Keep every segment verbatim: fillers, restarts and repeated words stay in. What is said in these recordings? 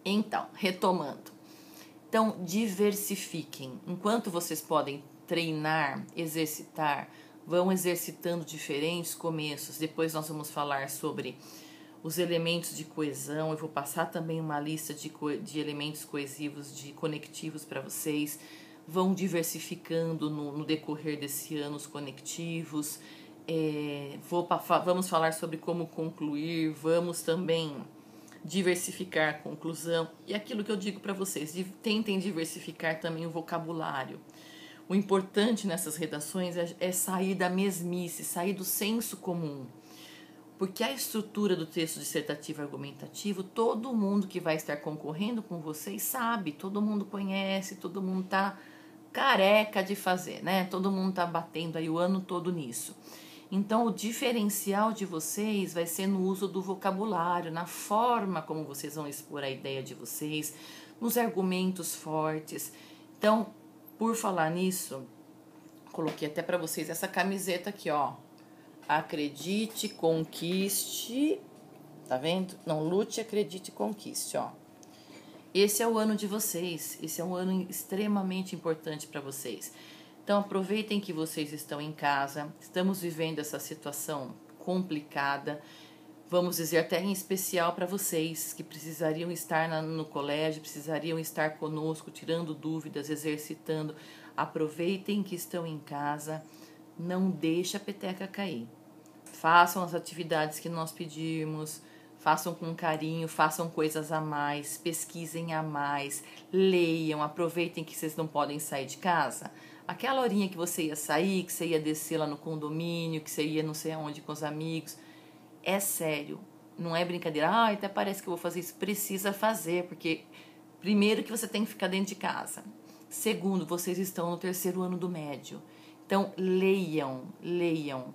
Então, retomando. Então, diversifiquem. Enquanto vocês podem treinar, exercitar, vão exercitando diferentes começos. Depois nós vamos falar sobre os elementos de coesão. Eu vou passar também uma lista de, de elementos coesivos, de conectivos para vocês. Vão diversificando no, no decorrer desse ano os conectivos. É, vou, vamos falar sobre como concluir. Vamos também diversificar a conclusão. E aquilo que eu digo para vocês, tentem diversificar também o vocabulário. O importante nessas redações é, é sair da mesmice, sair do senso comum. Porque a estrutura do texto dissertativo argumentativo, todo mundo que vai estar concorrendo com vocês sabe, todo mundo conhece, todo mundo está careca de fazer, né? Todo mundo está batendo aí o ano todo nisso. Então, o diferencial de vocês vai ser no uso do vocabulário, na forma como vocês vão expor a ideia de vocês, nos argumentos fortes. Então, por falar nisso, coloquei até para vocês essa camiseta aqui, ó. Acredite, conquiste, tá vendo? Não lute, acredite, conquiste, ó. Esse é o ano de vocês, esse é um ano extremamente importante para vocês. Então aproveitem que vocês estão em casa, estamos vivendo essa situação complicada, vamos dizer até em especial para vocês que precisariam estar na, no colégio, precisariam estar conosco, tirando dúvidas, exercitando. Aproveitem que estão em casa. Não deixe a peteca cair. Façam as atividades que nós pedimos, façam com carinho, façam coisas a mais, pesquisem a mais, leiam, aproveitem que vocês não podem sair de casa. Aquela horinha que você ia sair, que você ia descer lá no condomínio, que você ia não sei aonde com os amigos, é sério, não é brincadeira. Ah, até parece que eu vou fazer isso. Precisa fazer, porque primeiro que você tem que ficar dentro de casa. Segundo, vocês estão no terceiro ano do médio. Então, leiam, leiam.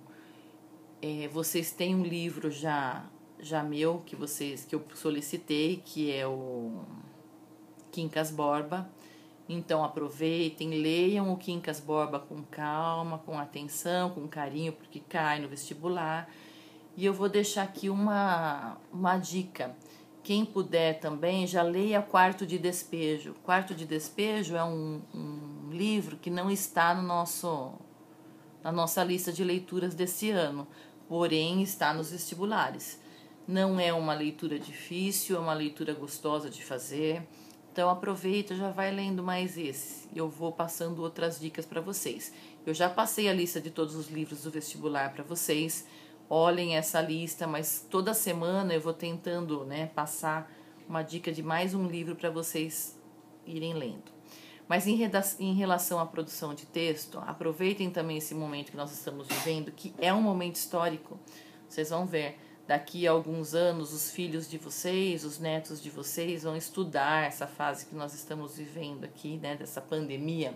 É, vocês têm um livro já, já meu, que, vocês, que eu solicitei, que é o Quincas Borba. Então, aproveitem, leiam o Quincas Borba com calma, com atenção, com carinho, porque cai no vestibular. E eu vou deixar aqui uma, uma dica. Quem puder também, já leia Quarto de Despejo. Quarto de Despejo é um, um livro que não está no nosso... na nossa lista de leituras desse ano, porém está nos vestibulares. Não é uma leitura difícil, é uma leitura gostosa de fazer. Então aproveita, já vai lendo mais esse. Eu vou passando outras dicas para vocês. Eu já passei a lista de todos os livros do vestibular para vocês. Olhem essa lista, mas toda semana eu vou tentando, né, passar uma dica de mais um livro para vocês irem lendo. Mas em, em relação à produção de texto, aproveitem também esse momento que nós estamos vivendo, que é um momento histórico. Vocês vão ver, daqui a alguns anos, os filhos de vocês, os netos de vocês vão estudar essa fase que nós estamos vivendo aqui, né, dessa pandemia.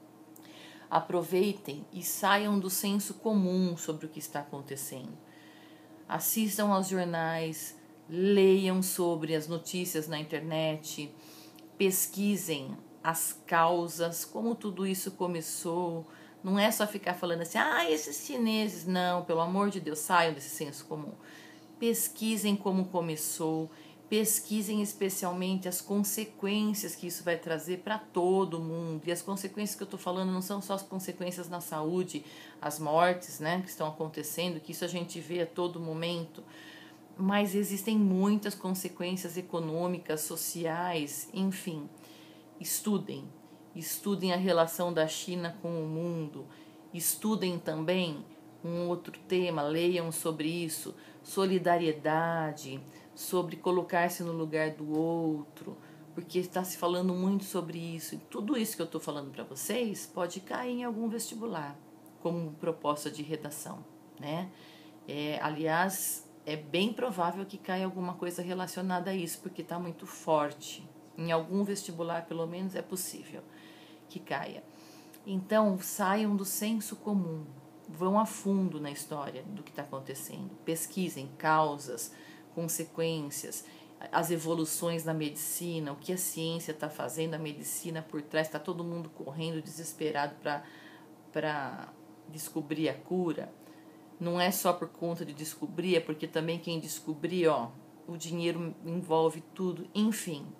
Aproveitem e saiam do senso comum sobre o que está acontecendo. Assistam aos jornais, leiam sobre as notícias na internet, pesquisem as causas, como tudo isso começou. Não é só ficar falando assim, ah, esses chineses. Não, pelo amor de Deus, saiam desse senso comum. Pesquisem como começou, pesquisem especialmente as consequências que isso vai trazer para todo mundo. E as consequências que eu estou falando não são só as consequências na saúde, as mortes, né, que estão acontecendo, que isso a gente vê a todo momento, mas existem muitas consequências econômicas, sociais, enfim. Estudem, estudem a relação da China com o mundo, estudem também um outro tema, leiam sobre isso, solidariedade, sobre colocar-se no lugar do outro, porque está se falando muito sobre isso. E tudo isso que eu estou falando para vocês pode cair em algum vestibular, como proposta de redação, né? É, aliás, é bem provável que caia alguma coisa relacionada a isso, porque está muito forte. Em algum vestibular, pelo menos, é possível que caia. Então, saiam do senso comum, vão a fundo na história do que está acontecendo, pesquisem causas, consequências, as evoluções na medicina, o que a ciência está fazendo, a medicina por trás, está todo mundo correndo desesperado para descobrir a cura. Não é só por conta de descobrir, é porque também quem descobrir, ó, o dinheiro envolve tudo, enfim.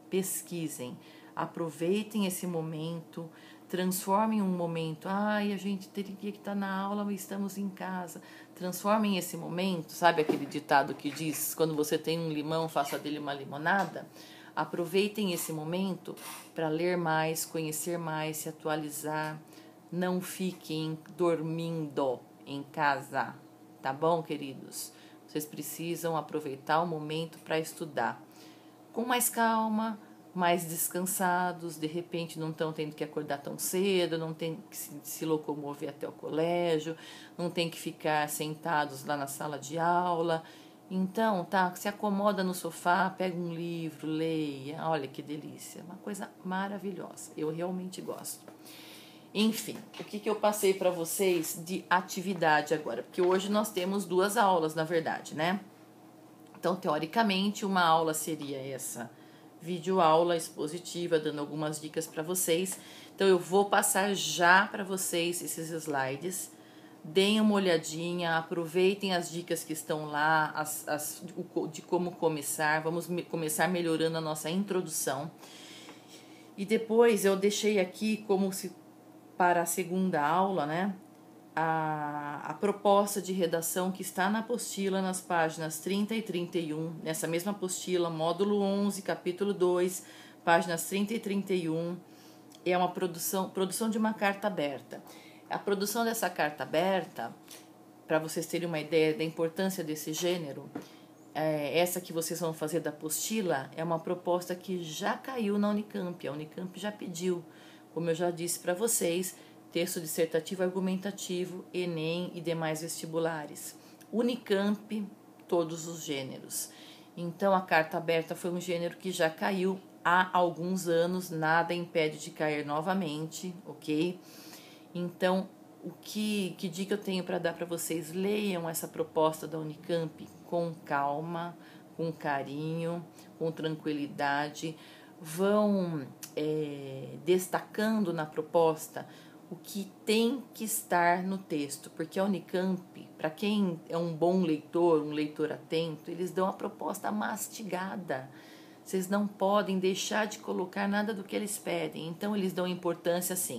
pesquisem, aproveitem esse momento, transformem um momento, ai, a gente teria que estar na aula, mas estamos em casa. Transformem esse momento, sabe aquele ditado que diz, quando você tem um limão, faça dele uma limonada? Aproveitem esse momento para ler mais, conhecer mais, se atualizar. Não fiquem dormindo em casa, tá bom, queridos? Vocês precisam aproveitar o momento para estudar. Com mais calma, mais descansados, de repente não estão tendo que acordar tão cedo, não tem que se, se locomover até o colégio, não tem que ficar sentados lá na sala de aula. Então, tá, se acomoda no sofá, pega um livro, leia, olha que delícia, uma coisa maravilhosa, eu realmente gosto. Enfim, o que, que eu passei para vocês de atividade agora? Porque hoje nós temos duas aulas, na verdade, né? Então, teoricamente, uma aula seria essa videoaula expositiva, dando algumas dicas para vocês. Então, eu vou passar já para vocês esses slides. Deem uma olhadinha, aproveitem as dicas que estão lá, as, as, de como começar. Vamos me, começar melhorando a nossa introdução. E depois eu deixei aqui como se para a segunda aula, né? A, a proposta de redação que está na apostila nas páginas trinta e trinta e um, nessa mesma apostila, módulo onze, capítulo dois, páginas trinta e trinta e um, é uma produção, produção de uma carta aberta. A produção dessa carta aberta, para vocês terem uma ideia da importância desse gênero, é, essa que vocês vão fazer da apostila é uma proposta que já caiu na Unicamp, a Unicamp já pediu, como eu já disse para vocês, texto dissertativo argumentativo, Enem e demais vestibulares. Unicamp, todos os gêneros. Então, a carta aberta foi um gênero que já caiu há alguns anos, nada impede de cair novamente, ok? Então, o que, que dica eu tenho para dar para vocês? Leiam essa proposta da Unicamp com calma, com carinho, com tranquilidade. Vão é, destacando na proposta o que tem que estar no texto, porque a Unicamp, para quem é um bom leitor, um leitor atento, eles dão a proposta mastigada. Vocês não podem deixar de colocar nada do que eles pedem, então eles dão importância assim.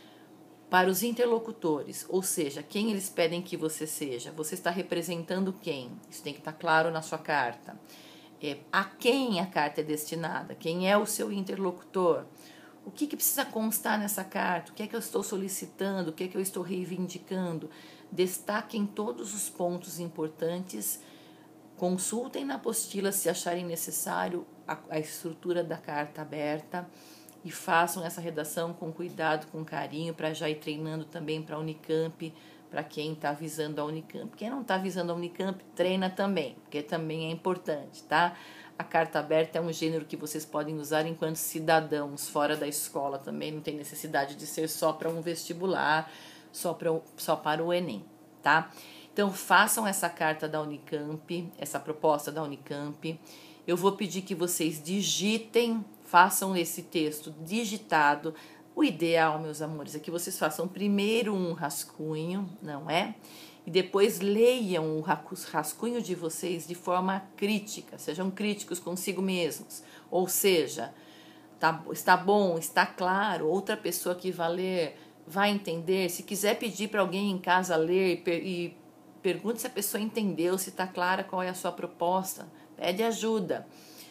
Para os interlocutores, ou seja, quem eles pedem que você seja, você está representando quem? Isso tem que estar claro na sua carta. É, a quem a carta é destinada? Quem é o seu interlocutor? O que, que precisa constar nessa carta? O que é que eu estou solicitando? O que é que eu estou reivindicando? Destaquem todos os pontos importantes, consultem na apostila se acharem necessário a, a estrutura da carta aberta e façam essa redação com cuidado, com carinho, para já ir treinando também para a Unicamp, para quem está visando a Unicamp. Quem não está visando a Unicamp, treina também, porque também é importante, tá? A carta aberta é um gênero que vocês podem usar enquanto cidadãos, fora da escola também, não tem necessidade de ser só para um vestibular, só para, só para o Enem, tá? Então, façam essa carta da Unicamp, essa proposta da Unicamp. Eu vou pedir que vocês digitem, façam esse texto digitado. O ideal, meus amores, é que vocês façam primeiro um rascunho, não é? E depois leiam o rascunho de vocês de forma crítica, sejam críticos consigo mesmos. Ou seja, tá, está bom, está claro, outra pessoa que vai ler vai entender. Se quiser pedir para alguém em casa ler e, per, e pergunte se a pessoa entendeu, se está clara qual é a sua proposta, pede ajuda.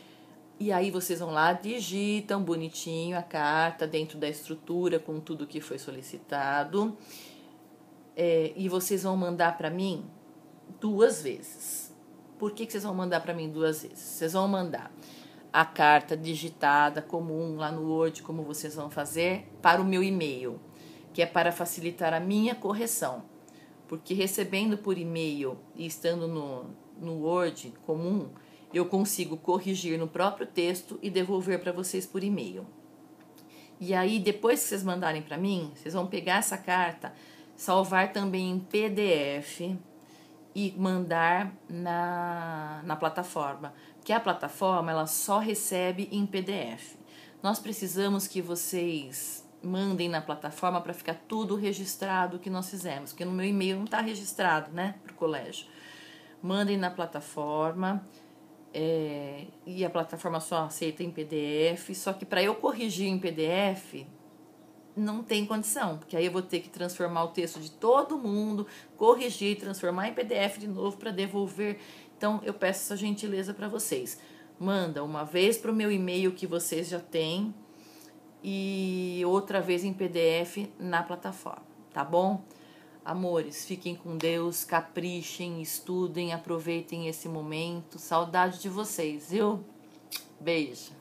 E aí vocês vão lá, digitam bonitinho a carta dentro da estrutura com tudo que foi solicitado. É, e vocês vão mandar para mim duas vezes. Por que, que vocês vão mandar para mim duas vezes? Vocês vão mandar a carta digitada comum lá no Word, como vocês vão fazer, para o meu e-mail, que é para facilitar a minha correção. Porque recebendo por e-mail e estando no, no Word comum, eu consigo corrigir no próprio texto e devolver para vocês por e-mail. E aí, depois que vocês mandarem para mim, vocês vão pegar essa carta, salvar também em P D F e mandar na, na plataforma. Porque a plataforma ela só recebe em P D F. Nós precisamos que vocês mandem na plataforma para ficar tudo registrado o que nós fizemos. Porque no meu e-mail não está registrado, né, para o colégio. Mandem na plataforma. É, e a plataforma só aceita em P D F, só que para eu corrigir em P D F não tem condição, porque aí eu vou ter que transformar o texto de todo mundo, corrigir, transformar em P D F de novo para devolver. Então eu peço essa gentileza para vocês. Manda uma vez para o meu e-mail que vocês já têm e outra vez em P D F na plataforma, tá bom? Amores, fiquem com Deus, caprichem, estudem, aproveitem esse momento. Saudade de vocês, viu? Beijo.